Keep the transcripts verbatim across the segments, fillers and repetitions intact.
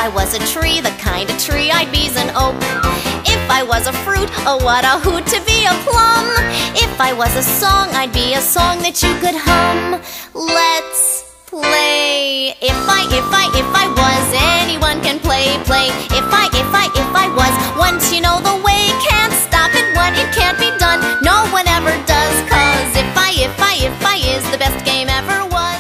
I was a tree, the kind of tree I'd be's an oak. If I was a fruit, oh what a hoot to be a plum. If I was a song, I'd be a song that you could hum. Let's play. If I, if I, if I was, anyone can play, play. If I, if I, if I was, once you know the way, can't stop it when it can't be done. No one ever does, cause if I, if I, if I is the best game ever was.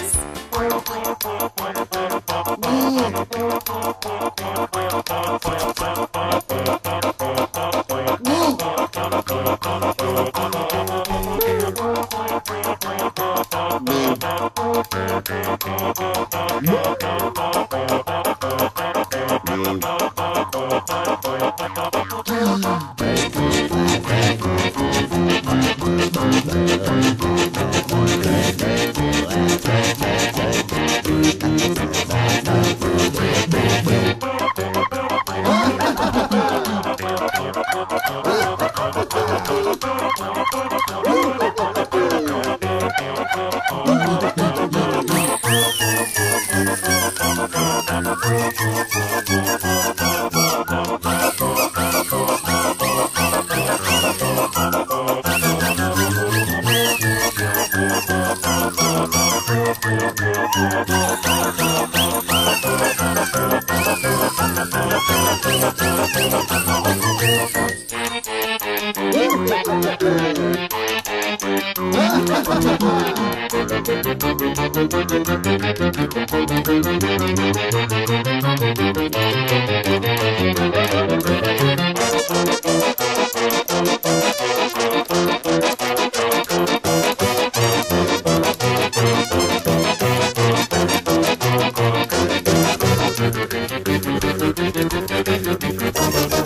Thank you.